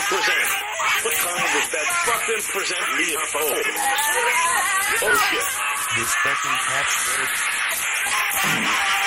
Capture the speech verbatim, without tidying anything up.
present. What kind does that fucking present Leopold? Oh shit. This fucking cat's